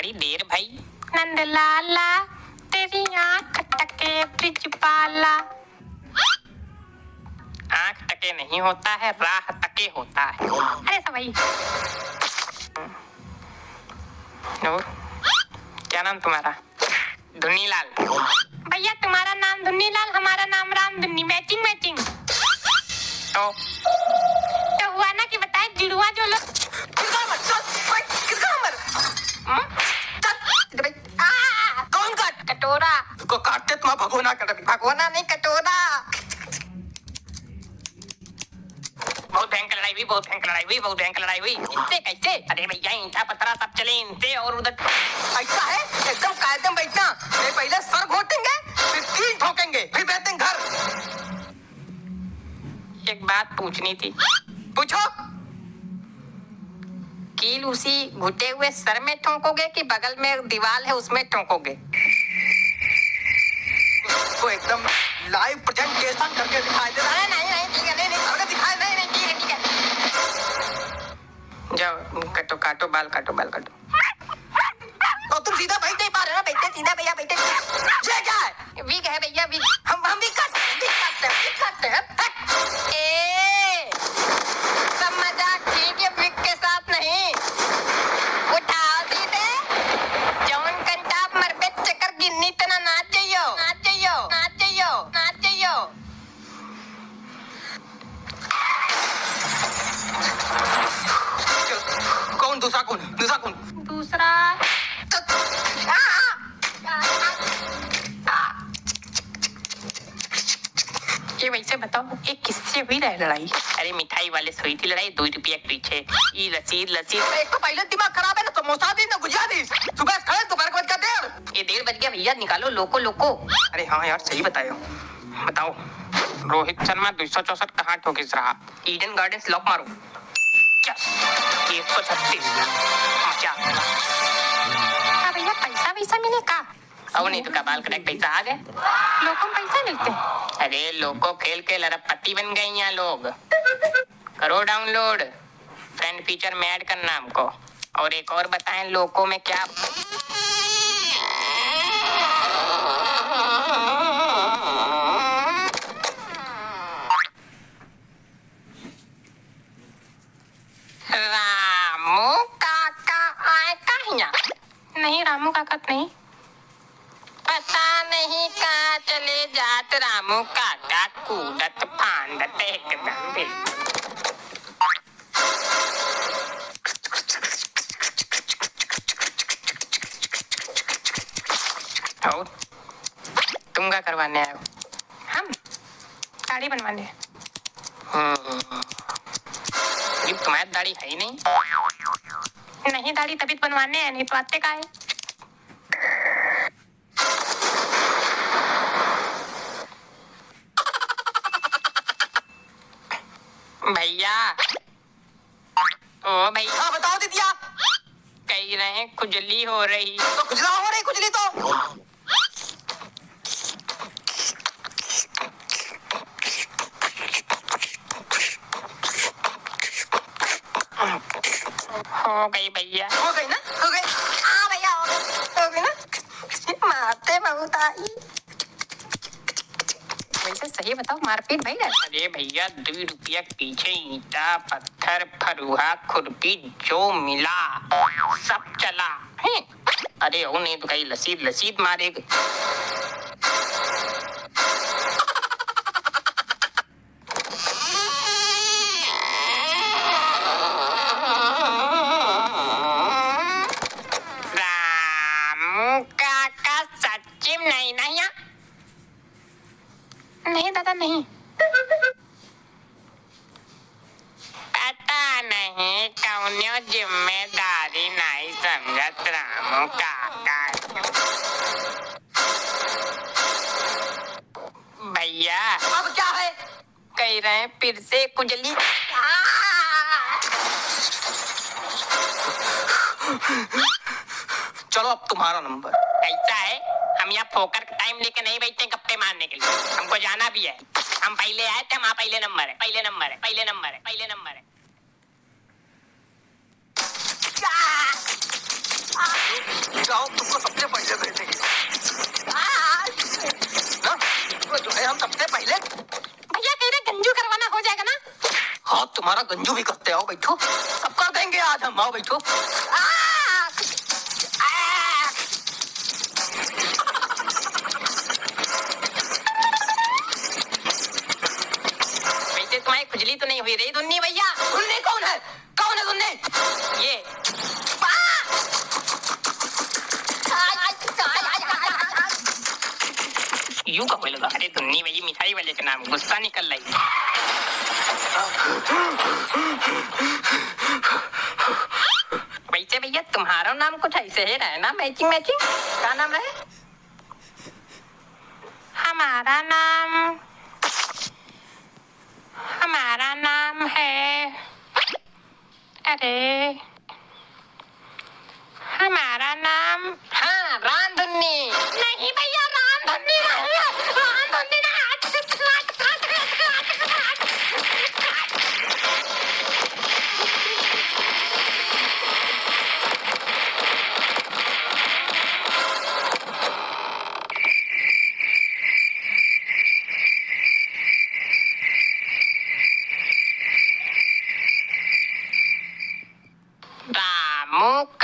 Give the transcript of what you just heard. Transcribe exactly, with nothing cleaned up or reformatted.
बड़ी देर भाई। नंद लाला तेरी आँख टके ब्रिज पाला। आँख टके नहीं होता है, राह टके होता है। अरे सब वही। और क्या नाम तुम्हारा? धुन्नीलाल। भैया तुम्हारा नाम धुन्नीलाल, हमारा नाम राम धुन्नी। Matching matching. तो तो हुआ ना कि बताए जुड़वा जो लोग। किसका नंबर? चल, किसका नंबर? चल, आ, कौन काट? कटोरा। को काटते तुम भगोना कर भगोना नहीं कटोरा। बहुत भयंकर लड़ाई हुई, बहुत भयंकर लड़ाई हुई, बहुत भयंकर लड़ाई हुई। इससे कैसे? अरे भैया ईंटा पत्थरा सब चले इनसे और उधर। ऐसा है एकदम कायदे में बैठना। ये पहले सर घोटेंगे, फिर कील ठोकेंगे, फिर बैठेंगे घर। एक बात पूछनी थी। पूछो। कील उसी घुटे हुए सर में ठोकोगे कि बगल में दीवार है उसमें ठोकोगे? वो एकदम लाइव प्रेजेंटेशन करके दिखाई दे रहा है। नहीं नहीं ठीक है, नहीं नहीं करके दिखाई नहीं नहीं ठीक है ठीक है। जाओ काटो काटो बाल काटो बाल काटो। तो तुम सीधा बैठ नहीं पा रहे ना? बैठे सीधा भैया बैठे। ये क्या है? वीक है भैया वीक। हम हम भी काटते हैं, भी काटते हैं, भी काटते हैं। ए सब मजाक ठीक है, वीक के साथ नहीं। उठाओ सीधे जौन कंटाप मरबे चक्कर गिन्नी तना नाच जाइयो नाच जाइयो नाच जाइयो नाच जाइयो। कौन दूसरा कौन दूसरा कौन? दूसरा ये वैसे बताओ एक किससे हुई रहा लड़ाई? अरे मिठाई वाले से हुई थी लड़ाई, दो रुपया के पीछे। ये रसीद रसीद। एक तो पहले दिमाग खराब है ना, समोसा दी ना गुजिया दी। सुबह खड़े दोपहर को बज गया। ये डेढ़ बज गया भैया, निकालो लोको लोको। अरे हाँ यार सही बतायो। बताओ रोहित शर्मा दो सौ चौसठ कहाँ ठोकिस रहा? ईडन गार्डन्स लॉक मारो। एक सौ छत्तीस। क्या हाँ भैया पैसा वैसा मिले का? अब नहीं तो कबाल करेक्ट पैसा आ गए। लोगों को पैसा मिलते। अरे लोगों खेल के लड़पति बन गए यहाँ लोग। करो डाउनलोड, फ्रेंड फीचर में ऐड करना हमको। और एक और बताएं लोगों में क्या रामू काका आए कहिया? नहीं रामू काका तो नहीं। पता नहीं कहाँ चले जात रामू काका, कूदत फांदत एकदम भी। और तुम क्या करवाने आए हो? हम दाढ़ी बनवाने। हम्म, तुम्हारी दाढ़ी है ही नहीं। नहीं दाढ़ी तभी तो बनवाने हैं, नहीं तो आते का है। भैया ओ भैया। हाँ बताओ दीदिया। कह रहे हैं खुजली हो रही। तो खुजला हो रही खुजली तो। हो गई भैया। हो गई ना? हो गई। हाँ भैया हो गई। हो गई ना? मारते बहुत आई। वैसे सही बताओ मारपीट भैया? अरे भैया दो रुपया पीछे ईंटा पत्थर फरुहा खुरपी जो मिला सब चला है। अरे ओ नहीं तो कहीं लसीद लसीद मारेगा। रामू काका सच्ची नहीं ना या? नहीं दादा नहीं। पता नहीं कौनो जिम्मेदारी नहीं समझत रामू काका। भैया अब क्या है? कह रहे हैं फिर से कुजली। चलो अब तुम्हारा नंबर। ऐसा है हम यहाँ फोकर का टाइम लेके नहीं बैठते गप्पे मारने के लिए, हमको जाना भी है। हम पहले आए थे, हमारा पहले नंबर है, पहले नंबर है, पहले नंबर है, पहले नंबर है। जाओ, तुमको सबसे पहले भेजेंगे ना, तो जो है हम सबसे पहले। भैया कह रहे गंजू करवाना हो जाएगा ना? हाँ तुम्हारा गंजू भी करते, आओ बैठो, सब कर देंगे आज हम, आओ बैठो। वैसे तुम्हारी खुजली तो नहीं हुई रही दुन्नी भैया? दुन्नी कौन है? कौन है दुन्नी? ये यूं कब लगा? अरे दुन्नी भैया मिठाई वाले का नाम, गुस्सा निकल रही। वैसे भैया तुम्हारा नाम कुछ ऐसे ही रहे ना, मैचिंग मैचिंग, क्या नाम रहे? हमारा नाम हमारा नाम है, अरे हमारा नाम, हाँ रामधुन्नी। नहीं भैया रामधुन्नी नहीं है, रामधुन्नी नहीं। रामू